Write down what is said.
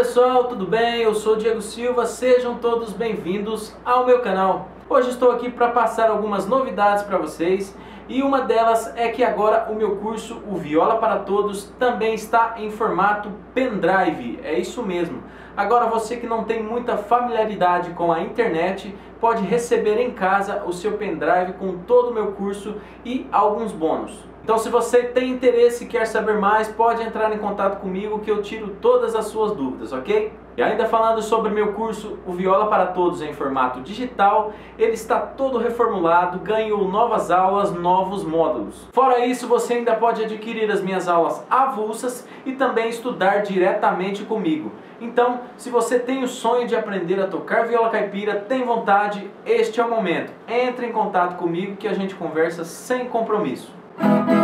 pessoal, tudo bem? Eu sou Diego Silva, sejam todos bem-vindos ao meu canal. Hoje estou aqui para passar algumas novidades para vocês e uma delas é que agora o meu curso, o Viola para Todos, também está em formato pendrive, é isso mesmo. Agora você que não tem muita familiaridade com a internet pode receber em casa o seu pendrive com todo o meu curso e alguns bônus. Então se você tem interesse e quer saber mais, pode entrar em contato comigo que eu tiro todas as suas dúvidas, ok? E ainda falando sobre meu curso, o Viola para Todos em formato digital, ele está todo reformulado, ganhou novas aulas, novos módulos. Fora isso, você ainda pode adquirir as minhas aulas avulsas e também estudar diretamente comigo. Então, se você tem o sonho de aprender a tocar viola caipira, tem vontade, este é o momento. Entre em contato comigo que a gente conversa sem compromisso.